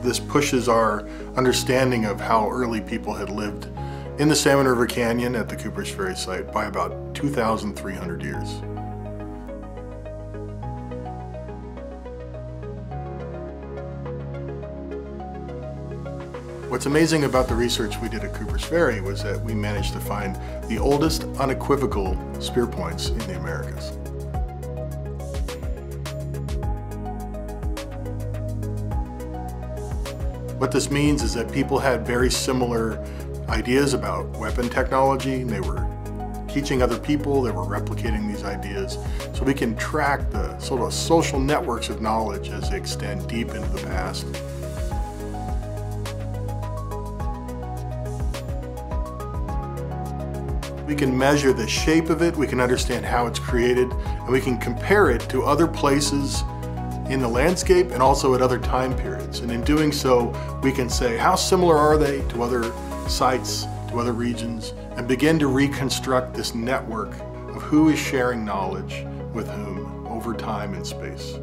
this pushes our understanding of how early people had lived in the Salmon River Canyon at the Cooper's Ferry site by about 2,300 years. What's amazing about the research we did at Cooper's Ferry was that we managed to find the oldest unequivocal spear points in the Americas. What this means is that people had very similar ideas about weapon technology. They were teaching other people, they were replicating these ideas. So we can track the sort of social networks of knowledge as they extend deep into the past. We can measure the shape of it, we can understand how it's created, and we can compare it to other places in the landscape and also at other time periods. And in doing so, we can say how similar are they to other sites, to other regions, and begin to reconstruct this network of who is sharing knowledge with whom over time and space.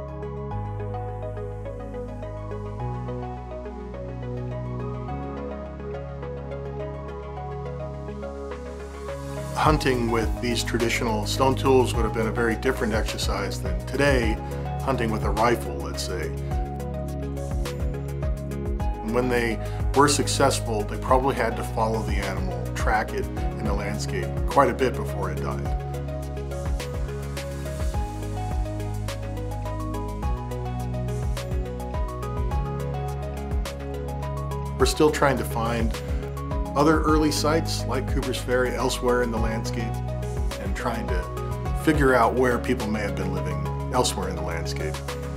Hunting with these traditional stone tools would have been a very different exercise than today, hunting with a rifle, let's say. When they were successful, they probably had to follow the animal, track it in the landscape quite a bit before it died. We're still trying to find other early sites like Cooper's Ferry elsewhere in the landscape and trying to figure out where people may have been living elsewhere in the landscape.